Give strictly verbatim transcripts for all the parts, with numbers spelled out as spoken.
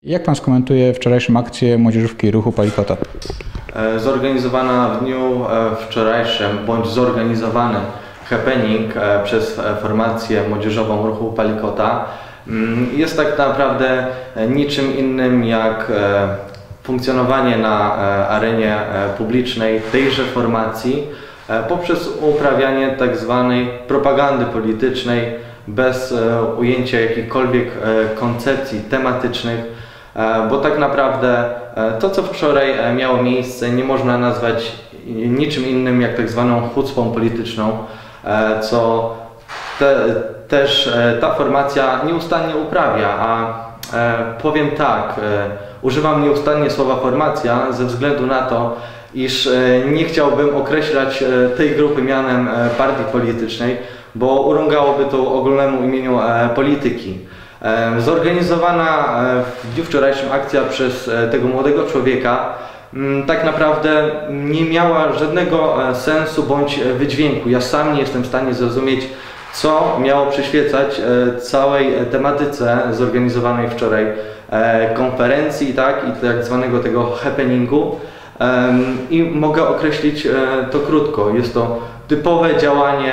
Jak pan skomentuje wczorajszą akcję młodzieżówki ruchu Palikota? Zorganizowana w dniu wczorajszym, bądź zorganizowany happening przez formację młodzieżową ruchu Palikota jest tak naprawdę niczym innym jak funkcjonowanie na arenie publicznej tejże formacji poprzez uprawianie tak zwanej propagandy politycznej bez ujęcia jakichkolwiek koncepcji tematycznych, bo tak naprawdę to, co wczoraj miało miejsce, nie można nazwać niczym innym jak tak zwaną chucpą polityczną, co te, też ta formacja nieustannie uprawia, a powiem tak, używam nieustannie słowa formacja ze względu na to, iż nie chciałbym określać tej grupy mianem partii politycznej, bo urągałoby to ogólnemu imieniu polityki. Zorganizowana w dniu wczorajszym akcja przez tego młodego człowieka tak naprawdę nie miała żadnego sensu bądź wydźwięku. Ja sam nie jestem w stanie zrozumieć, co miało przyświecać całej tematyce zorganizowanej wczoraj konferencji, tak, i tak zwanego tego happeningu. I mogę określić to krótko. Jest to typowe działanie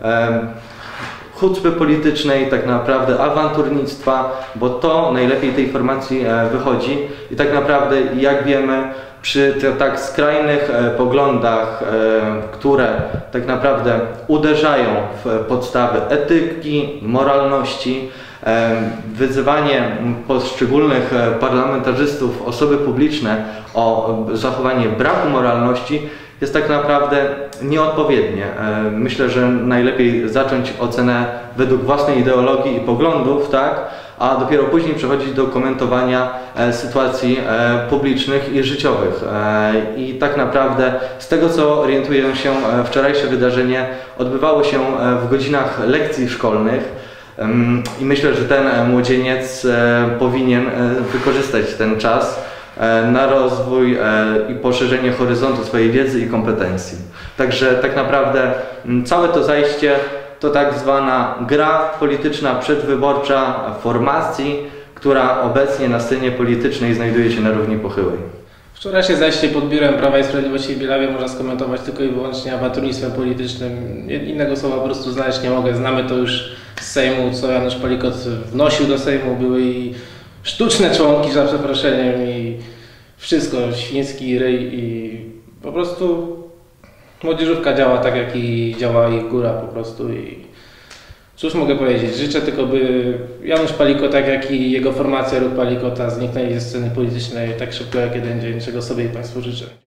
chucpy politycznej, tak naprawdę awanturnictwa, bo to najlepiej tej formacji wychodzi i tak naprawdę, jak wiemy, przy tych tak skrajnych poglądach, które tak naprawdę uderzają w podstawy etyki, moralności, wyzywanie poszczególnych parlamentarzystów, osoby publiczne o zachowanie braku moralności jest tak naprawdę nieodpowiednie. Myślę, że najlepiej zacząć ocenę według własnej ideologii i poglądów, tak, a dopiero później przechodzić do komentowania sytuacji publicznych i życiowych. I tak naprawdę z tego, co orientuję się, wczorajsze wydarzenie odbywało się w godzinach lekcji szkolnych i myślę, że ten młodzieniec powinien wykorzystać ten czas na rozwój i poszerzenie horyzontu swojej wiedzy i kompetencji. Także tak naprawdę całe to zajście to tak zwana gra polityczna przedwyborcza formacji, która obecnie na scenie politycznej znajduje się na równi pochyłej. Wczorajsze zajście pod biurem Prawa i Sprawiedliwości w Bielawie można skomentować tylko i wyłącznie awanturnictwem politycznym. Innego słowa po prostu znaleźć nie mogę. Znamy to już z Sejmu, co Janusz Palikot wnosił do Sejmu. Były i sztuczne członki, za przeproszeniem, i wszystko, świński ryj, i po prostu młodzieżówka działa tak, jak i działa ich góra po prostu. I cóż mogę powiedzieć, życzę tylko, by Janusz Palikot, tak jak i jego formacja Ruch Palikota zniknęli ze sceny politycznej tak szybko jak jeden dzień, czego sobie i Państwu życzę.